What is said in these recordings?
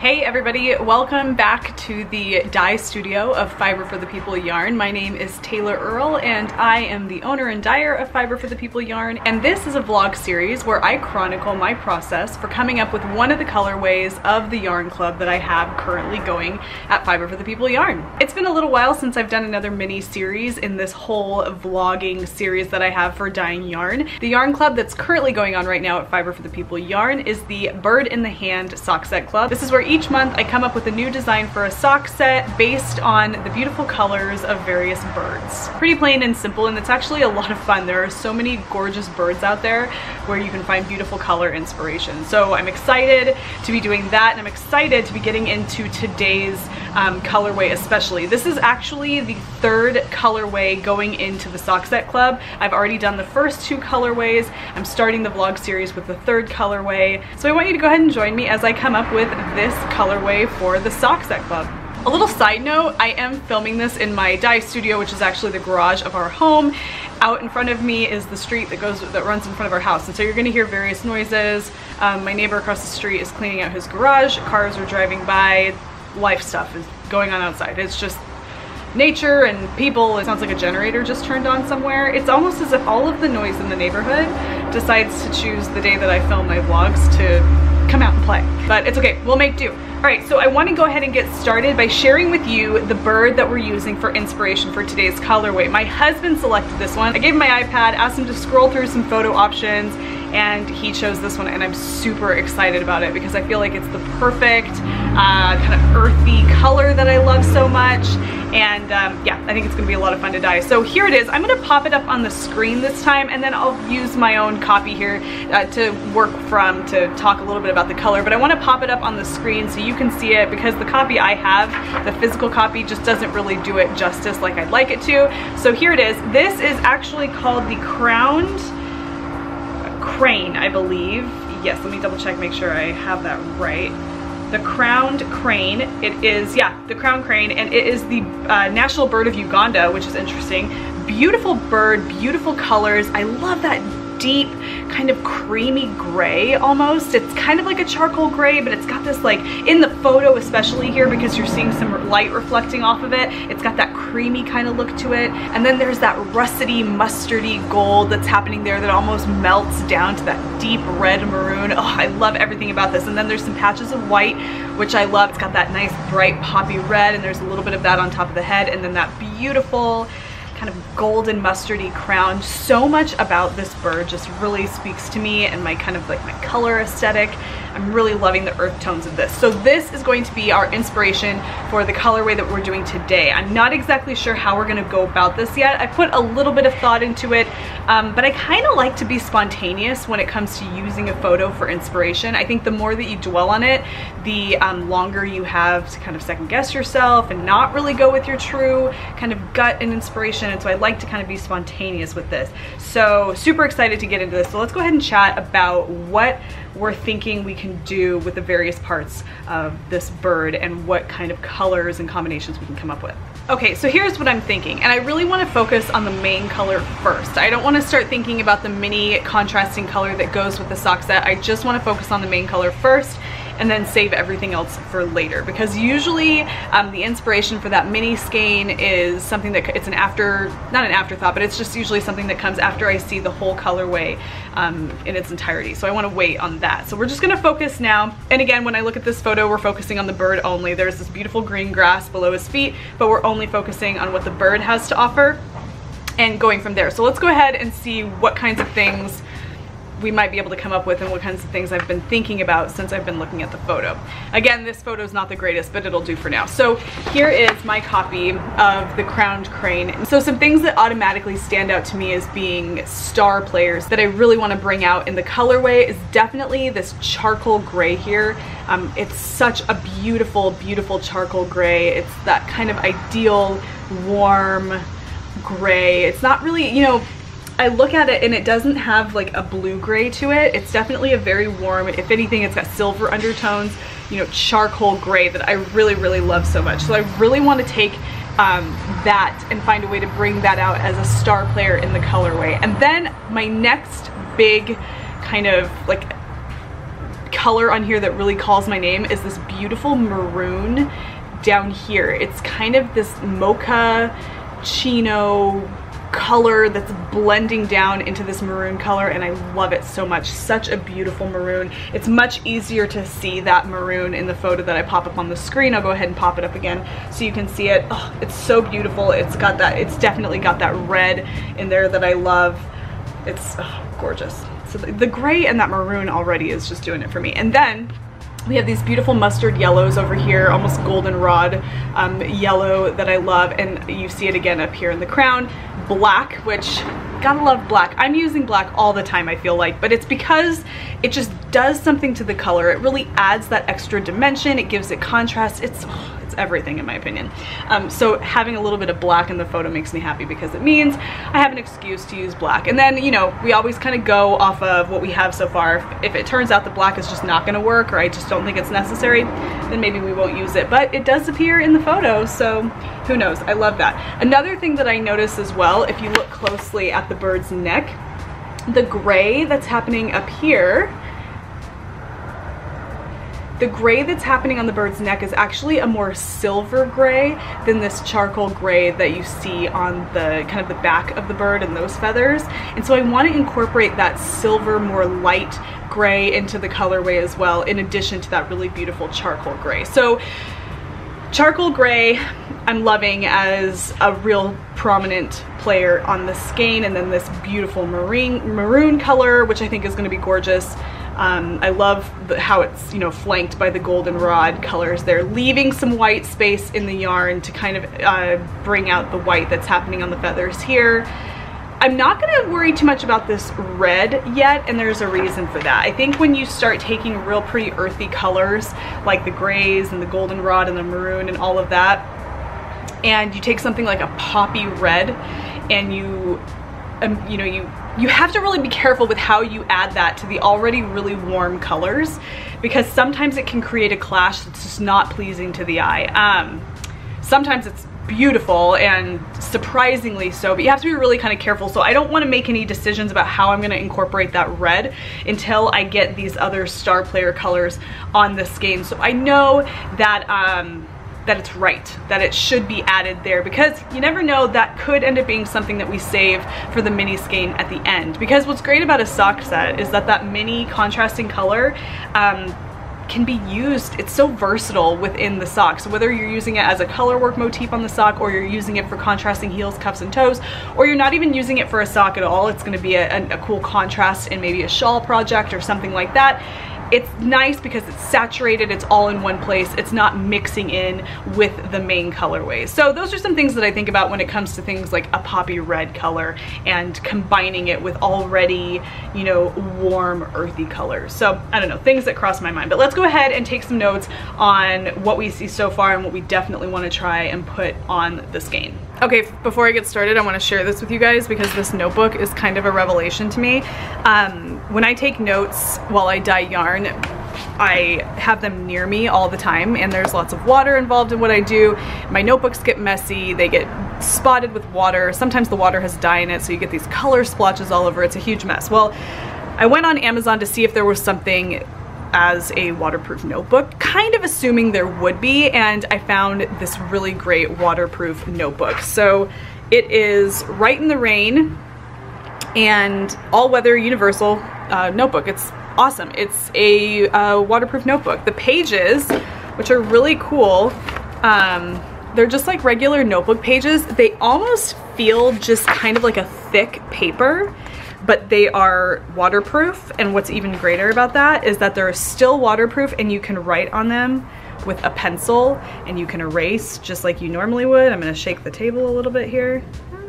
Hey everybody, welcome back to the dye studio of Fiber for the People Yarn. My name is Taylor Earl and I am the owner and dyer of Fiber for the People Yarn, and this is a vlog series where I chronicle my process for coming up with one of the colorways of the yarn club that I have currently going at Fiber for the People Yarn. It's been a little while since I've done another mini series in this whole vlogging series that I have for dyeing yarn. The yarn club that's currently going on right now at Fiber for the People Yarn is the Bird in the Hand sock set club. This is where each month I come up with a new design for a sock set based on the beautiful colors of various birds. Pretty plain and simple, and it's actually a lot of fun. There are so many gorgeous birds out there where you can find beautiful color inspiration. So I'm excited to be doing that, and I'm excited to be getting into today's colorway especially. This is actually the third colorway going into the sock set club. I've already done the first two colorways. I'm starting the vlog series with the third colorway. So I want you to go ahead and join me as I come up with this colorway for the sock set club. A little side note, I am filming this in my dye studio, which is actually the garage of our home. Out in front of me is the street that runs in front of our house, and so you're going to hear various noises. My neighbor across the street is cleaning out his garage, cars are driving by, life stuff is going on outside. It's just nature and people. It sounds like a generator just turned on somewhere. It's almost as if all of the noise in the neighborhood decides to choose the day that I film my vlogs to come out and play. But it's okay, we'll make do. Alright, so I want to go ahead and get started by sharing with you the bird that we're using for inspiration for today's colorway. My husband selected this one. I gave him my iPad, asked him to scroll through some photo options, and he chose this one, and I'm super excited about it because I feel like it's the perfect kind of earthy color that I love so much. And yeah, I think it's gonna be a lot of fun to dye. So here it is. I'm gonna pop it up on the screen this time, and then I'll use my own copy here to work from to talk a little bit about the color. But I wanna pop it up on the screen so you can see it, because the copy I have, the physical copy, just doesn't really do it justice like I'd like it to. So here it is. This is actually called the Crowned Crane, I believe. Yes, let me double check, make sure I have that right. The Crowned Crane. It is, yeah, the Crowned Crane, and it is the national bird of Uganda, which is interesting. Beautiful bird, beautiful colors. I love that deep kind of creamy gray almost. It's kind of like a charcoal gray, but it's got this, like, in the photo especially here, because you're seeing some light reflecting off of it, it's got that creamy kind of look to it. And then there's that russety, mustardy gold that's happening there that almost melts down to that deep red maroon. Oh, I love everything about this. And then there's some patches of white, which I love. It's got that nice bright poppy red, and there's a little bit of that on top of the head, and then that beautiful kind of golden mustardy crown. So much about this bird just really speaks to me and my kind of like my color aesthetic. I'm really loving the earth tones of this. So this is going to be our inspiration for the colorway that we're doing today. I'm not exactly sure how we're gonna go about this yet. I put a little bit of thought into it, but I kind of like to be spontaneous when it comes to using a photo for inspiration. I think the more that you dwell on it, the longer you have to kind of second guess yourself and not really go with your true kind of gut and inspiration. And so I like to kind of be spontaneous with this. So super excited to get into this. So let's go ahead and chat about what we're thinking we can do with the various parts of this bird and what kind of colors and combinations we can come up with. Okay, so here's what I'm thinking, and I really want to focus on the main color first. I don't want to start thinking about the mini contrasting color that goes with the sock set. I just want to focus on the main color first and then save everything else for later, because usually the inspiration for that mini skein is something that it's not an afterthought, but it's just usually something that comes after I see the whole colorway in its entirety. So I want to wait on that. So we're just going to focus now. And again, when I look at this photo, we're focusing on the bird only. There's this beautiful green grass below his feet, but we're only focusing on what the bird has to offer and going from there. So let's go ahead and see what kinds of things we might be able to come up with and what kinds of things I've been thinking about since I've been looking at the photo. Again, this photo is not the greatest, but it'll do for now. So here is my copy of the Crowned Crane. So some things that automatically stand out to me as being star players that I really want to bring out in the colorway is definitely this charcoal gray here. It's such a beautiful, beautiful charcoal gray. It's that kind of ideal, warm gray. It's not really, you know, I look at it and it doesn't have like a blue gray to it. It's definitely a very warm, if anything, it's got silver undertones, you know, charcoal gray that I really, really love so much. So I really want to take that and find a way to bring that out as a star player in the colorway. And then my next big kind of like color on here that really calls my name is this beautiful maroon down here. It's kind of this mocha chino color that's blending down into this maroon color, and I love it so much. Such a beautiful maroon. It's much easier to see that maroon in the photo that I pop up on the screen. I'll go ahead and pop it up again so you can see it. Oh, it's so beautiful. It's got that, it's definitely got that red in there that I love. It's gorgeous. So the gray and that maroon already is just doing it for me. And then we have these beautiful mustard yellows over here, almost goldenrod yellow that I love, and you see it again up here in the crown. Black, which gotta love black. I'm using black all the time, I feel like, but it's because it just does something to the color. It really adds that extra dimension. It gives it contrast. It's everything in my opinion. So having a little bit of black in the photo makes me happy because it means I have an excuse to use black. And then, you know, we always kind of go off of what we have so far. If it turns out the black is just not going to work, or I just don't think it's necessary, then maybe we won't use it. But it does appear in the photo, so who knows? I love that. Another thing that I notice as well, if you look closely at the bird's neck, the gray that's happening up here, the gray that's happening on the bird's neck is actually a more silver gray than this charcoal gray that you see on the kind of the back of the bird and those feathers. And so I want to incorporate that silver, more light gray into the colorway as well, in addition to that really beautiful charcoal gray. So charcoal gray I'm loving as a real prominent player on the skein, and then this beautiful maroon color, which I think is going to be gorgeous. I love how it's, you know, flanked by the goldenrod colors there, leaving some white space in the yarn to kind of bring out the white that's happening on the feathers here. I'm not going to worry too much about this red yet, and there's a reason for that. I think when you start taking real pretty earthy colors like the grays and the goldenrod and the maroon and all of that, and you take something like a poppy red and you have to really be careful with how you add that to the already really warm colors, because sometimes it can create a clash that's just not pleasing to the eye. Sometimes it's beautiful and surprisingly so, but you have to be really kind of careful. So I don't want to make any decisions about how I'm going to incorporate that red until I get these other star player colors on the skein. So I know that that it's right, that it should be added there, because you never know, that could end up being something that we save for the mini skein at the end. Because what's great about a sock set is that that mini contrasting color can be used, it's so versatile within the sock. So whether you're using it as a color work motif on the sock, or you're using it for contrasting heels, cuffs, and toes, or you're not even using it for a sock at all, it's going to be a cool contrast in maybe a shawl project or something like that. It's nice because it's saturated, it's all in one place, it's not mixing in with the main colorways. So those are some things that I think about when it comes to things like a poppy red color and combining it with already, you know, warm earthy colors. So I don't know, things that cross my mind. But let's go ahead and take some notes on what we see so far and what we definitely want to try and put on the skein. Okay, before I get started, I want to share this with you guys because this notebook is kind of a revelation to me. When I take notes while I dye yarn, I have them near me all the time, and there's lots of water involved in what I do. My notebooks get messy, they get spotted with water. Sometimes the water has dye in it, so you get these color splotches all over. It's a huge mess. Well, I went on Amazon to see if there was something as a waterproof notebook, kind of assuming there would be, and I found this really great waterproof notebook. So it is Right in the Rain and all-weather universal notebook. It's awesome. It's a waterproof notebook. The pages, which are really cool, they're just like regular notebook pages. They almost feel just kind of like a thick paper, but they are waterproof. And what's even greater about that is that they're still waterproof, and you can write on them with a pencil, and you can erase just like you normally would. I'm gonna shake the table a little bit here.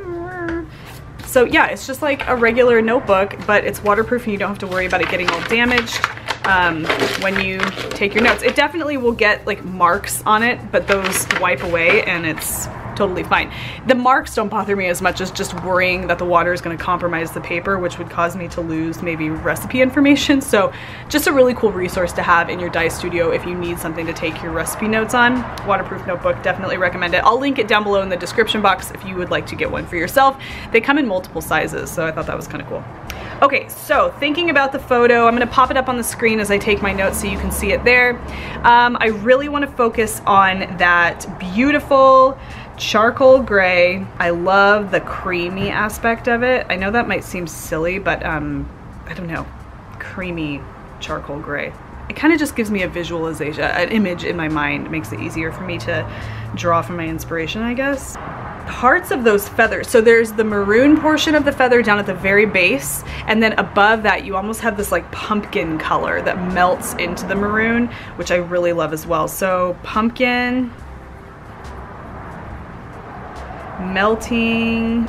So yeah, it's just like a regular notebook, but it's waterproof and you don't have to worry about it getting all damaged when you take your notes. It definitely will get like marks on it, but those wipe away and it's totally fine. The marks don't bother me as much as just worrying that the water is going to compromise the paper, which would cause me to lose maybe recipe information. So just a really cool resource to have in your dye studio if you need something to take your recipe notes on. Waterproof notebook, definitely recommend it. I'll link it down below in the description box if you would like to get one for yourself. They come in multiple sizes, so I thought that was kind of cool. Okay, so thinking about the photo, I'm gonna pop it up on the screen as I take my notes so you can see it there. I really wanna focus on that beautiful charcoal gray. I love the creamy aspect of it. I know that might seem silly, but I don't know, creamy charcoal gray. It kind of just gives me a visualization, an image in my mind. It makes it easier for me to draw from my inspiration, I guess. Parts of those feathers, so there's the maroon portion of the feather down at the very base, and then above that you almost have this like pumpkin color that melts into the maroon, which I really love as well. So pumpkin melting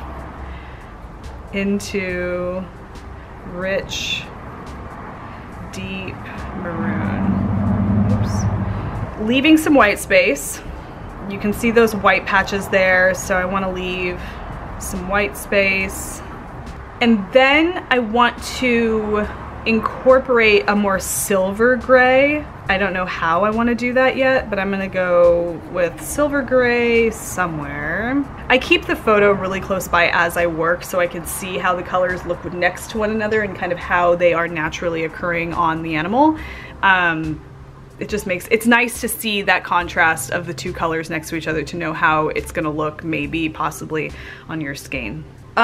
into rich, deep maroon. Oops. Leaving some white space. You can see those white patches there, so I want to leave some white space. And then I want to incorporate a more silver gray. I don't know how I want to do that yet, but I'm gonna go with silver gray somewhere. I keep the photo really close by as I work so I can see how the colors look next to one another and kind of how they are naturally occurring on the animal. It just makes, it's nice to see that contrast of the two colors next to each other to know how it's gonna look maybe possibly on your skein.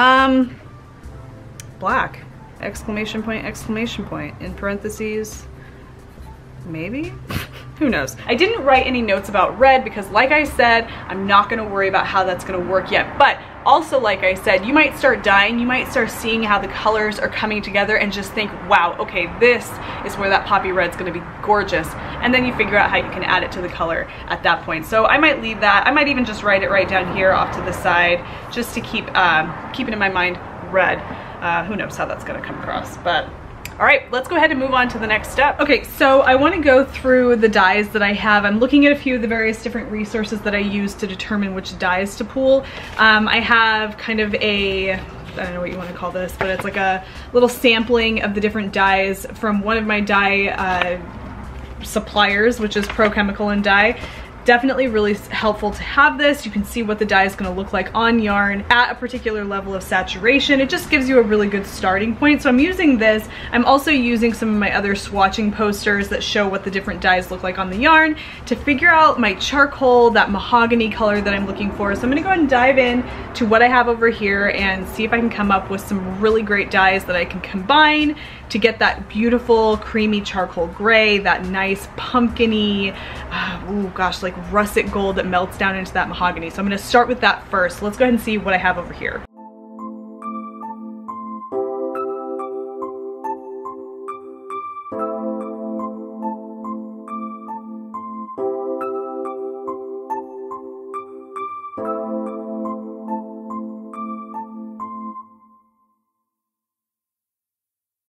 Black, exclamation point, in parentheses, maybe? Who knows? I didn't write any notes about red because like I said, I'm not gonna worry about how that's gonna work yet. But also, like I said, you might start dyeing, you might start seeing how the colors are coming together and just think, wow, okay, this is where that poppy red's gonna be gorgeous. And then you figure out how you can add it to the color at that point. So I might leave that. I might even just write it right down here off to the side just to keep it in my mind red. Who knows how that's gonna come across, but all right, let's go ahead and move on to the next step. Okay, so I want to go through the dyes that I have. I'm looking at a few of the various different resources that I use to determine which dyes to pull. I have kind of a, I don't know what you want to call this, but it's like a little sampling of the different dyes from one of my dye suppliers, which is Pro Chemical and Dye. Definitely really helpful to have this. You can see what the dye is going to look like on yarn at a particular level of saturation. It just gives you a really good starting point. So I'm using this. I'm also using some of my other swatching posters that show what the different dyes look like on the yarn to figure out my charcoal, that mahogany color that I'm looking for. So I'm going to go ahead and dive in to what I have over here and see if I can come up with some really great dyes that I can combine to get that beautiful creamy charcoal gray, that nice pumpkin-y, oh gosh, like russet gold that melts down into that mahogany. So I'm gonna start with that first. Let's go ahead and see what I have over here.